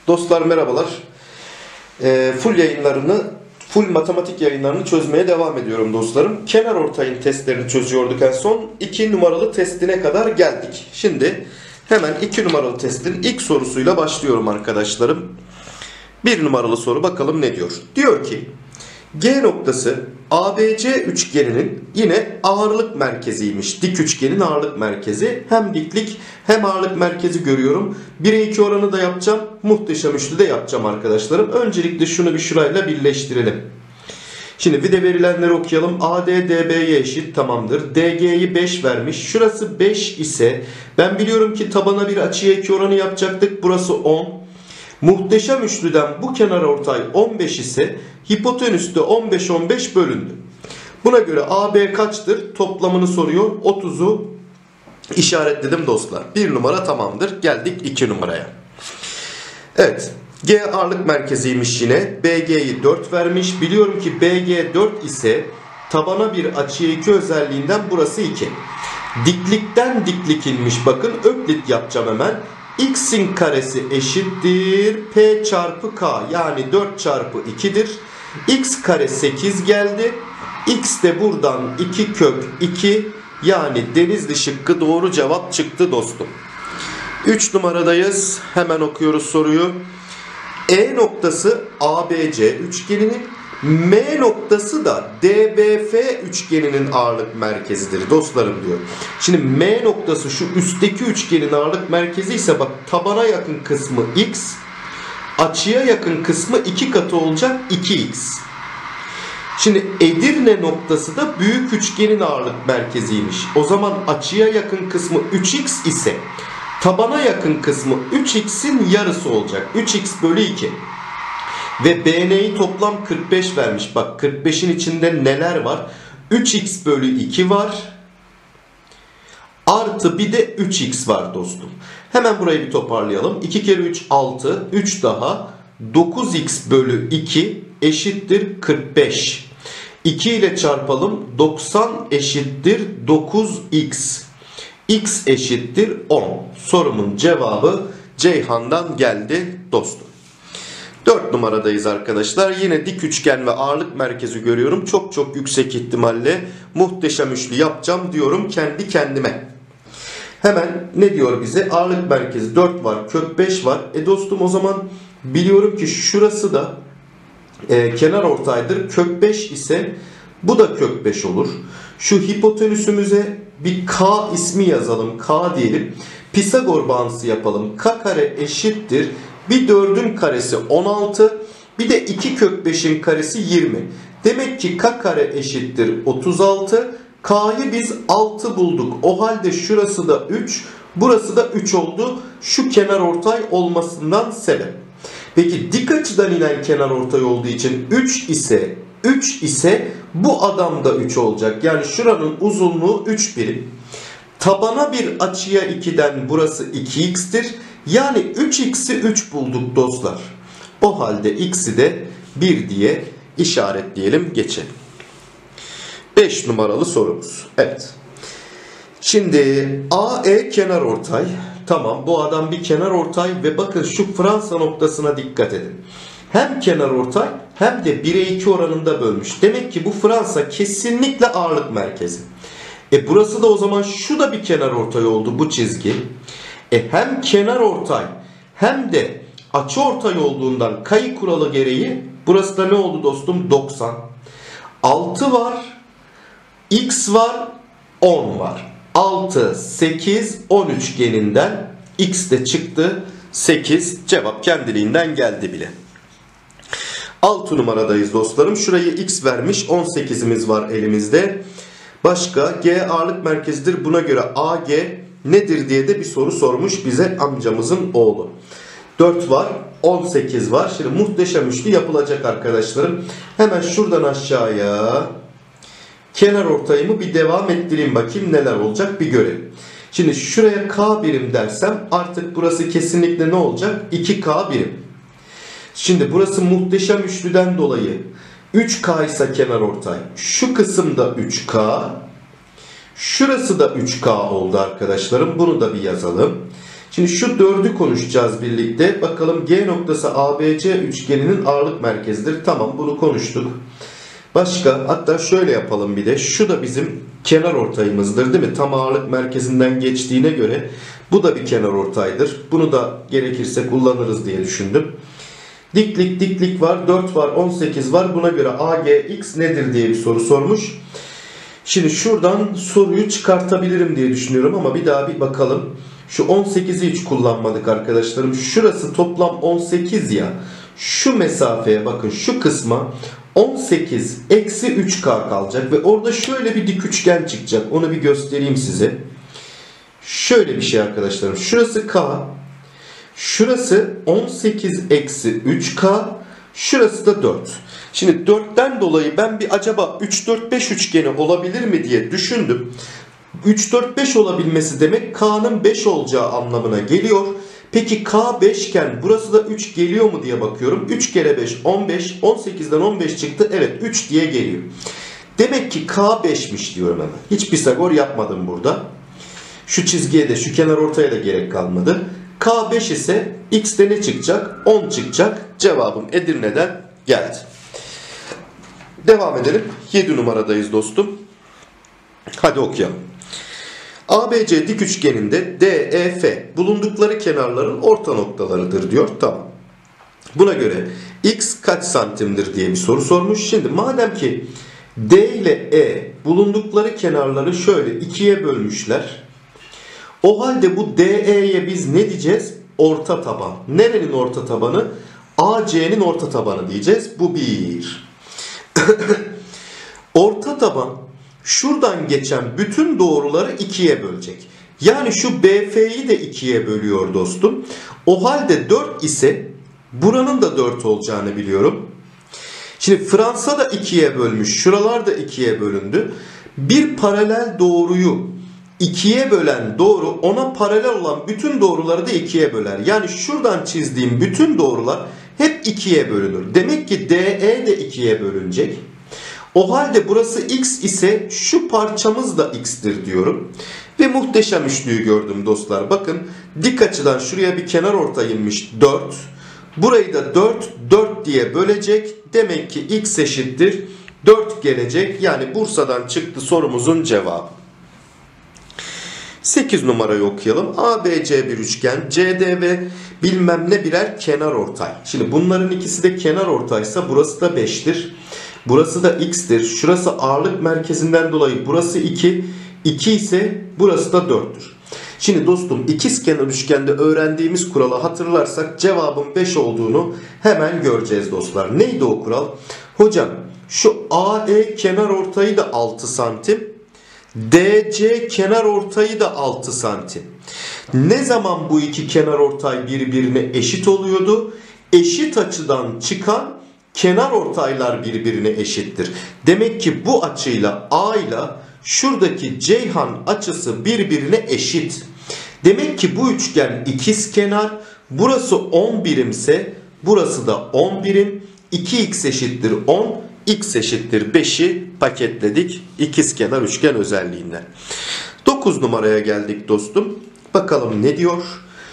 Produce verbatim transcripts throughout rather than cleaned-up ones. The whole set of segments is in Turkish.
Dostlar merhabalar. E, full yayınlarını, full matematik yayınlarını çözmeye devam ediyorum dostlarım. Kenar ortayın testlerini çözüyorduk en son. iki numaralı testine kadar geldik. Şimdi hemen iki numaralı testin ilk sorusuyla başlıyorum arkadaşlarım. bir numaralı soru bakalım ne diyor? Diyor ki G noktası A B C üçgeninin yine ağırlık merkeziymiş. Dik üçgenin ağırlık merkezi. Hem diklik hem ağırlık merkezi görüyorum. bire iki oranı da yapacağım. Muhteşem üçlü de yapacağım arkadaşlarım. Öncelikle şunu bir şurayla birleştirelim. Şimdi bir de verilenleri okuyalım. A D D B'ye eşit, tamamdır. D G'yi beş vermiş. Şurası beş ise ben biliyorum ki tabana bir açıya iki oranı yapacaktık. Burası on. Muhteşem üçlüden bu kenarortay on beş ise hipotenüs de on beş on beş bölündü. Buna göre A B kaçtır? Toplamını soruyor. otuzu işaretledim dostlar. bir numara tamamdır. Geldik iki numaraya. Evet. G ağırlık merkeziymiş yine. B G'yi dört vermiş. Biliyorum ki B G dört ise tabana bir açıya iki özelliğinden burası iki. Diklikten diklik inmiş. Bakın öklit yapacağım hemen. X'in karesi eşittir P çarpı K, yani dört çarpı iki'dir. X kare sekiz geldi. X de buradan iki kök iki, yani Denizli şıkkı doğru cevap çıktı dostum. üç numaradayız. Hemen okuyoruz soruyu. E noktası A B C üçgeninin, M noktası da D B F üçgeninin ağırlık merkezidir dostlarım diyor. Şimdi M noktası şu üstteki üçgenin ağırlık merkezi ise bak tabana yakın kısmı X, açıya yakın kısmı iki katı olacak iki X. Şimdi Edirne noktası da büyük üçgenin ağırlık merkeziymiş. O zaman açıya yakın kısmı üç X ise tabana yakın kısmı üç X'in yarısı olacak. üç X bölü iki. Ve B N'yi toplam kırk beş vermiş. Bak kırk beşin içinde neler var? üç X bölü iki var. Artı bir de üç X var dostum. Hemen burayı bir toparlayalım. iki kere üç altı. üç daha. dokuz X bölü iki eşittir kırk beş. iki ile çarpalım. doksan eşittir dokuz X. X eşittir on. Sorumun cevabı Ceyhan'dan geldi dostum. dört numaradayız arkadaşlar. Yine dik üçgen ve ağırlık merkezi görüyorum. Çok çok yüksek ihtimalle muhteşem üçlü yapacağım diyorum kendi kendime. Hemen ne diyor bize? Ağırlık merkezi dört var, kök beş var. E dostum o zaman biliyorum ki şurası da e, kenar ortaydır. Kök beş ise bu da kök beş olur. Şu hipotenüsümüze bir K ismi yazalım. K diyelim. Pisagor bağıntısı yapalım. K kare eşittir. Bir dördün karesi on altı. Bir de iki kök beşin karesi yirmi. Demek ki K kare eşittir otuz altı. K'yı biz altı bulduk. O halde şurası da üç. Burası da üç oldu. Şu kenarortay olmasından sebep. Peki dik açıdan inen kenarortay olduğu için üç ise üç ise bu adam da üç olacak. Yani şuranın uzunluğu üç birim. Tabana bir açıya iki'den burası iki X'tir. Yani üç X'i üç bulduk dostlar. O halde X'i de bir diye işaretleyelim, geçelim. beş numaralı sorumuz. Evet. Şimdi A E kenarortay. Tamam, bu adam bir kenarortay ve bakın şu Fransa noktasına dikkat edin. Hem kenarortay hem de bire iki oranında bölmüş. Demek ki bu Fransa kesinlikle ağırlık merkezi. E burası da o zaman şu da bir kenarortay oldu, bu çizgi. E hem kenarortay hem de açıortay olduğundan kayı kuralı gereği burası da ne oldu dostum? doksan. altı var, X var, on var. altı, sekiz, on üçgeninden X de çıktı. sekiz cevap kendiliğinden geldi bile. altı numaradayız dostlarım. Şurayı X vermiş. on sekizimiz var elimizde. Başka G ağırlık merkezidir. Buna göre A G nedir diye de bir soru sormuş bize amcamızın oğlu. dört var, on sekiz var. Şimdi muhteşem üçlü yapılacak arkadaşlarım. Hemen şuradan aşağıya kenar ortayımı bir devam ettireyim, bakayım neler olacak bir görelim. Şimdi şuraya K birim dersem artık burası kesinlikle ne olacak? iki K birim. Şimdi burası muhteşem üçlüden dolayı üç K ise kenar ortay. Şu kısımda üç K. Şurası da üç K oldu arkadaşlarım. Bunu da bir yazalım. Şimdi şu dördü konuşacağız birlikte. Bakalım G noktası A B C üçgeninin ağırlık merkezidir. Tamam, bunu konuştuk. Başka, hatta şöyle yapalım bir de. Şu da bizim kenar ortayımızdır değil mi? Tam ağırlık merkezinden geçtiğine göre bu da bir kenar ortaydır. Bunu da gerekirse kullanırız diye düşündüm. Diklik diklik var, dört var, on sekiz var. Buna göre A G X nedir diye bir soru sormuş. Şimdi şuradan soruyu çıkartabilirim diye düşünüyorum ama bir daha bir bakalım. Şu on sekizi hiç kullanmadık arkadaşlarım. Şurası toplam on sekiz ya. Şu mesafeye bakın, şu kısma on sekiz eksi üç K kalacak ve orada şöyle bir dik üçgen çıkacak. Onu bir göstereyim size. Şöyle bir şey arkadaşlarım. Şurası K. Şurası on sekiz eksi üç K. Şurası da dört. Şimdi dörtten dolayı ben bir acaba üç dört beş üçgeni olabilir mi diye düşündüm. üç dört beş olabilmesi demek K'nın beş olacağı anlamına geliyor. Peki K beş iken burası da üç geliyor mu diye bakıyorum. üç kere beş on beş. on sekizden on beş çıktı. Evet, üç diye geliyor. Demek ki K beşmiş diyorum hemen. Hiç Pisagor yapmadım burada. Şu çizgiye de, şu kenar ortaya da gerek kalmadı. K beş ise X'te ne çıkacak? on çıkacak. Cevabım Edirne'den geldi. Devam edelim. yedi numaradayız dostum. Hadi okuyalım. A B C dik üçgeninde D, E, F bulundukları kenarların orta noktalarıdır diyor. Tamam. Buna göre X kaç santimdir diye bir soru sormuş. Şimdi madem ki D ile E bulundukları kenarları şöyle ikiye bölmüşler. O halde bu D E'ye biz ne diyeceğiz? Orta taban. Nerenin orta tabanı? A C'nin orta tabanı diyeceğiz. Bu bir. Orta taban şuradan geçen bütün doğruları ikiye bölecek. Yani şu B F'yi de ikiye bölüyor dostum. O halde dört ise buranın da dört olacağını biliyorum. Şimdi Fransa da ikiye bölmüş. Şuralar da ikiye bölündü. Bir paralel doğruyu ikiye bölen doğru ona paralel olan bütün doğruları da ikiye böler. Yani şuradan çizdiğim bütün doğrular hep ikiye bölünür. Demek ki D E de ikiye bölünecek. O halde burası X ise şu parçamız da X'tir diyorum. Ve muhteşem üçlüyü gördüm dostlar. Bakın dik açıdan şuraya bir kenar orta inmiş dört. Burayı da dört, dört diye bölecek. Demek ki X eşittir dört gelecek. Yani Bursa'dan çıktı sorumuzun cevabı. sekiz numarayı okuyalım. A B C bir üçgen, C D ve bilmem ne birer kenar ortay. Şimdi bunların ikisi de kenar ortaysa burası da beştir. Burası da X'tir. Şurası ağırlık merkezinden dolayı burası iki. iki ise burası da dörttür. Şimdi dostum ikizkenar üçgende öğrendiğimiz kuralı hatırlarsak cevabın beş olduğunu hemen göreceğiz dostlar. Neydi o kural? Hocam şu A E kenar ortayı da altı santim. D C kenar ortayı da altı santim. Ne zaman bu iki kenar ortay birbirine eşit oluyordu? Eşit açıdan çıkan kenar ortaylar birbirine eşittir. Demek ki bu açıyla A ile şuradaki Ceyhan açısı birbirine eşit. Demek ki bu üçgen ikizkenar. Burası on birimse burası da on birim. iki x eşittir on. X eşittir beşi paketledik ikizkenar üçgen özelliğinden. dokuz numaraya geldik dostum. Bakalım ne diyor?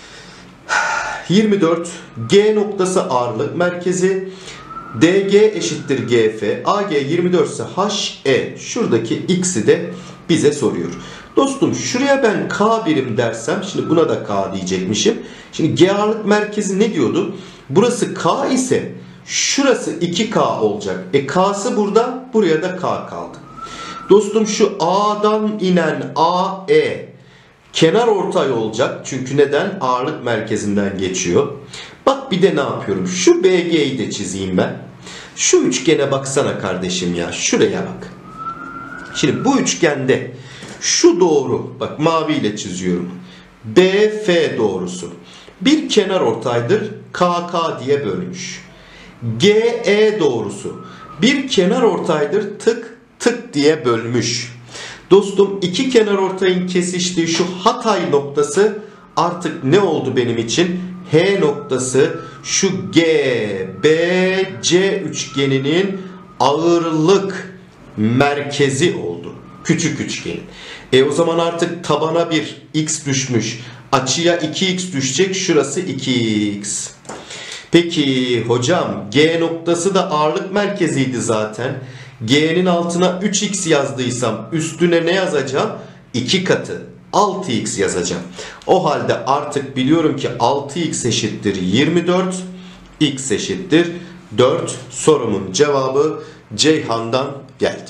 yirmi dört. G noktası ağırlık merkezi. D G eşittir G F. A G yirmi dört ise H E. Şuradaki X'i de bize soruyor. Dostum şuraya ben K birim dersem, şimdi buna da K diyecekmişim. Şimdi G ağırlık merkezi ne diyordu? Burası K ise şurası iki K olacak. E K'sı burada, buraya da K kaldı. Dostum şu A'dan inen A E kenar ortay olacak. Çünkü neden? Ağırlık merkezinden geçiyor. Bak bir de ne yapıyorum? Şu B G'yi de çizeyim ben. Şu üçgene baksana kardeşim ya. Şuraya bak. Şimdi bu üçgende şu doğru, bak maviyle çiziyorum. B F doğrusu bir kenar ortaydır. K K diye bölmüş. G E doğrusu bir kenar ortaydır. Tık tık diye bölmüş. Dostum iki kenar ortayın kesiştiği şu Hatay noktası artık ne oldu benim için? H noktası şu G B C üçgeninin ağırlık merkezi oldu. Küçük üçgenin. E o zaman artık tabana bir X düşmüş. Açıya iki x düşecek. Şurası iki x. Peki hocam G noktası da ağırlık merkeziydi zaten. G'nin altına üç x yazdıysam üstüne ne yazacağım? iki katı. altı x yazacağım. O halde artık biliyorum ki altı x eşittir yirmi dört. X eşittir dört. Sorumun cevabı Ceyhan'dan geldi.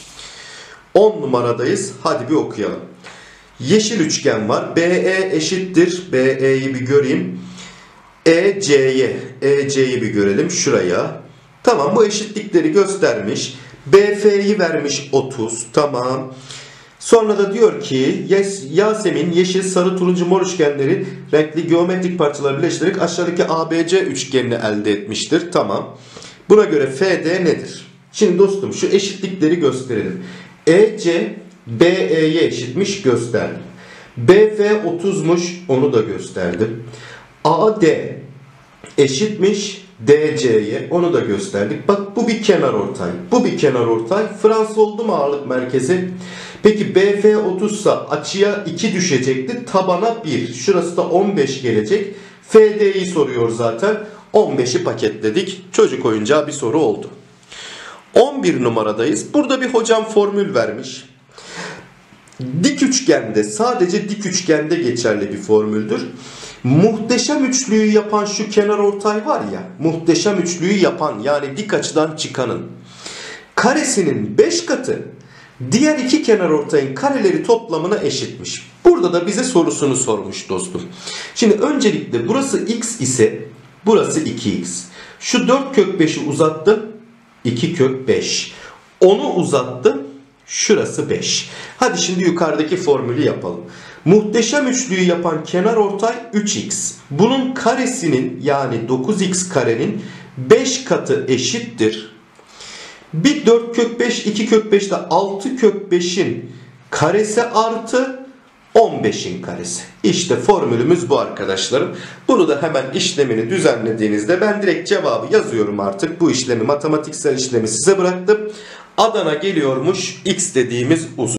on numaradayız. Hadi bir okuyalım. Yeşil üçgen var. B E eşittir. B E'yi bir göreyim. E C'ye. E C'yi bir görelim. Şuraya. Tamam, bu eşitlikleri göstermiş. B F'yi vermiş otuz. Tamam. Sonra da diyor ki Yasemin yeşil, sarı, turuncu, mor üçgenleri renkli geometrik parçalar birleştirerek aşağıdaki A B C üçgenini elde etmiştir. Tamam. Buna göre F D nedir? Şimdi dostum şu eşitlikleri gösterelim. E C B E'ye eşitmiş, gösterdim. B F otuzmuş, onu da gösterdim. A D eşitmiş D C'ye, onu da gösterdik. Bak bu bir kenarortay. Bu bir kenarortay. Fransa oldu mu ağırlık merkezi? Peki B F otuz ise açıya iki düşecekti. Tabana bir. Şurası da on beş gelecek. F D'yi soruyor zaten. on beşi paketledik. Çocuk oyuncağı bir soru oldu. on bir numaradayız. Burada bir hocam formül vermiş. Dik üçgende, sadece dik üçgende geçerli bir formüldür. Muhteşem üçlüyü yapan şu kenarortay var ya, muhteşem üçlüyü yapan, yani dik açıdan çıkanın karesinin beş katı diğer iki kenarortayın kareleri toplamına eşitmiş. Burada da bize sorusunu sormuş dostum. Şimdi öncelikle burası x ise burası iki x. Şu dört kök beşi uzattım. iki kök beş. Onu uzattım. Şurası beş. Hadi şimdi yukarıdaki formülü yapalım. Muhteşem üçlüyü yapan kenarortay üç x. Bunun karesinin, yani dokuz x karenin beş katı eşittir. Bir dört kök beş, iki kök beş de altı kök beşin karesi artı on beşin karesi. İşte formülümüz bu arkadaşlarım. Bunu da hemen işlemini düzenlediğinizde ben direkt cevabı yazıyorum artık. Bu işlemi, matematiksel işlemi size bıraktım. Adana geliyormuş x dediğimiz uzun.